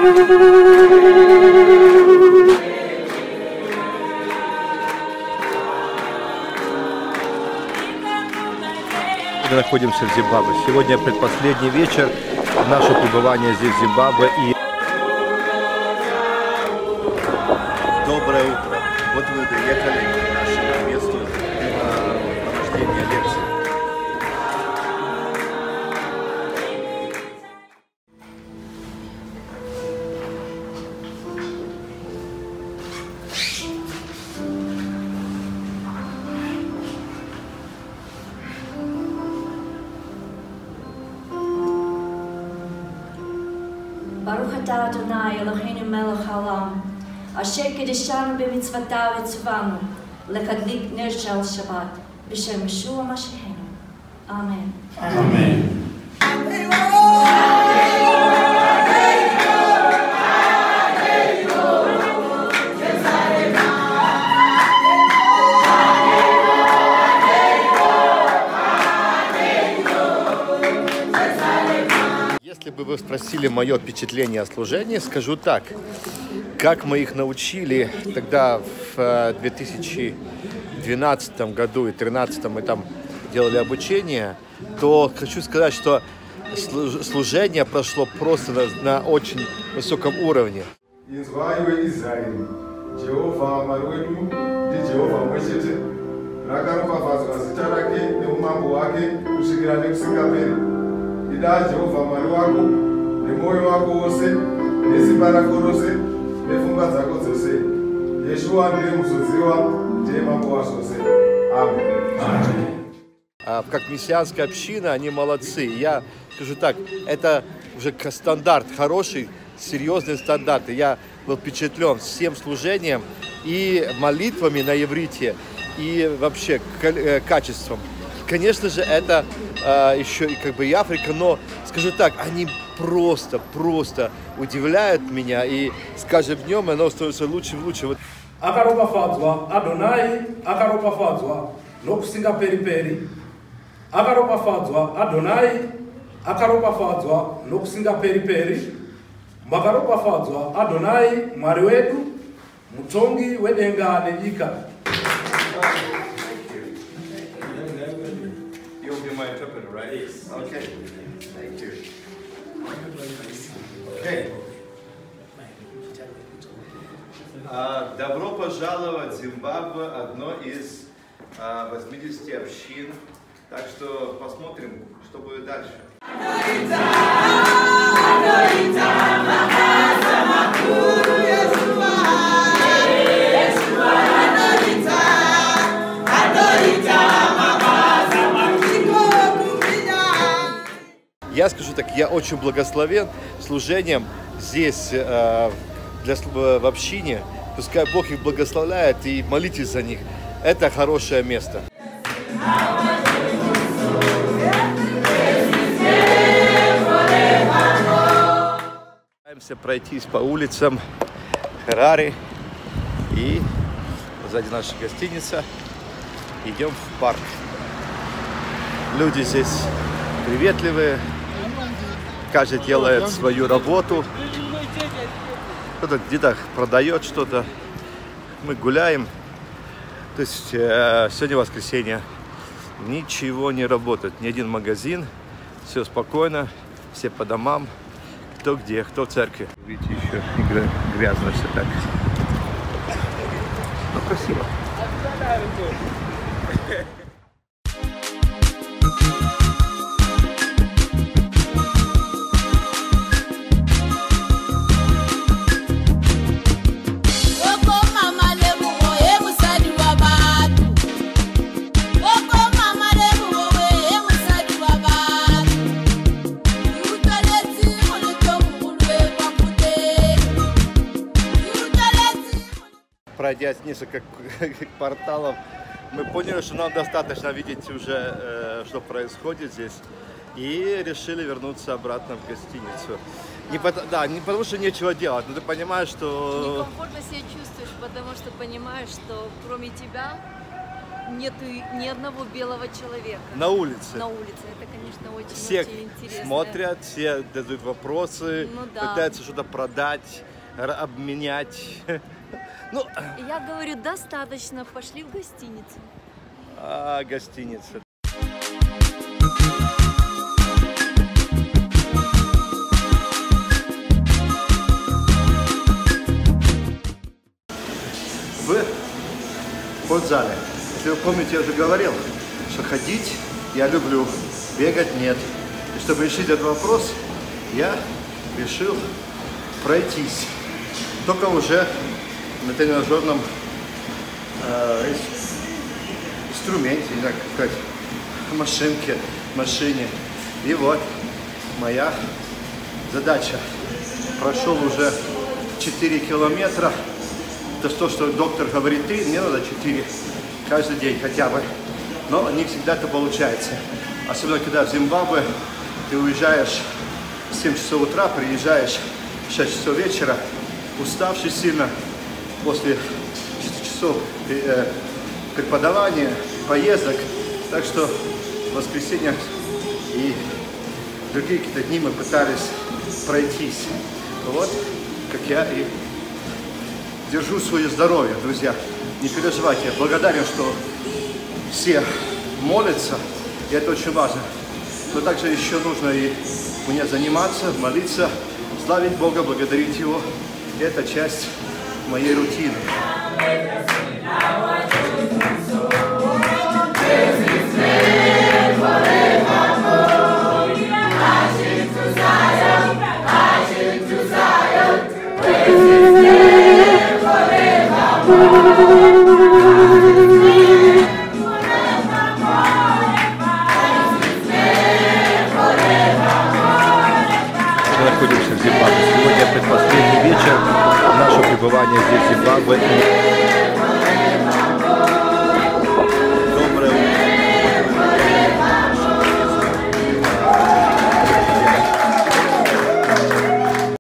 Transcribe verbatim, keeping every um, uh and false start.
Мы находимся в Зимбабве. Сегодня предпоследний вечер нашего пребывания здесь, в Зимбабве. И... Доброе утро. Вот мы приехали к нашему месту провождения лекции. Baruch atah Adonai Eloheinu melech haolam, asher kiddushanu b'mitzvotav etzuvanu, lekadlik ner shel Shabbat, b'shem Yeshua Mashiachenu. Amen. Amen. Если бы вы спросили мое впечатление о служении, скажу так. Как мы их научили тогда в две тысячи двенадцатом году и две тысячи тринадцатом мы там делали обучение, то хочу сказать, что служение прошло просто на, на очень высоком уровне. Ida Jehova Mwari wako nemoyo wako wose nesimba rako rose nepfungwa dzako dzose. Yeshua ndiye muzodziwa, ndiye mambo wazvose. Amen. Как мессианская община, они молодцы. Я скажу так, это уже стандарт, хороший, серьезный стандарт. Я был впечатлен всем служением и молитвами на иврите, и вообще качеством. Конечно же, это э, еще и как бы и Африка, но скажу так, они просто, просто удивляют меня, и с каждым днем оно становится лучше и лучше. Вот. Akaropafadzwa Adonai, akaropafadzwa nokusinga periperi. Akaropafadzwa Adonai, akaropafadzwa nokusinga periperi. Makaropafadzwa Adonai, Mwari wedu, mutongi wedenga nenyika. My interpreter, right? Yes. Okay. Thank you. Okay. Uh, добро пожаловать в Зимбабве, одно из uh, восьмидесяти общин. Так что посмотрим, что будет дальше. Я скажу так, я очень благословен служением здесь, э, для, в общине. Пускай Бог их благословляет, и молитесь за них. Это хорошее место. Пытаемся пройтись по улицам Хараре, и сзади наша гостиница. Идем в парк. Люди здесь приветливые. Каждый делает свою работу. Кто-то где-то продает что-то. Мы гуляем. То есть э, сегодня воскресенье. Ничего не работает. Ни один магазин. Все спокойно. Все по домам. Кто где, кто в церкви. Видите, еще грязно все так. Ну, красиво. Пройдя несколько порталов, мы поняли, что нам достаточно видеть уже, что происходит здесь, и решили вернуться обратно в гостиницу. Не потому, да, не потому что нечего делать, но ты понимаешь, что... Некомфортно себя чувствуешь, потому что понимаешь, что кроме тебя нет ни одного белого человека на улице. на улице. Это, конечно, очень, Все очень интересно. смотрят, все задают вопросы, Ну да. пытаются что-то продать, р- обменять. Ну, Я говорю, достаточно, пошли в гостиницу. а, гостиница. В спортзале. Если вы помните, я уже говорил, что ходить я люблю, бегать нет. И чтобы решить этот вопрос, я решил пройтись. Только уже на тренажерном э, инструменте, не знаю, как сказать, машинке, машине. И вот моя задача. Прошел уже четыре километра. Это то, что доктор говорит три, мне надо четыре каждый день хотя бы. Но не всегда это получается. Особенно, когда в Зимбабве ты уезжаешь в семь часов утра, приезжаешь в шесть часов вечера, уставший сильно после часов преподавания, поездок. Так что в воскресенье и другие какие-то дни мы пытались пройтись. Вот как я и держу свое здоровье, друзья. Не переживайте, я благодарен, что все молятся, и это очень важно. Но также еще нужно и мне заниматься, молиться, славить Бога, благодарить Его. И это часть моей рутины. Мы находимся в Зимбабве. Сегодня предпоследний вечер нашего пребывания здесь, в Зимбабве.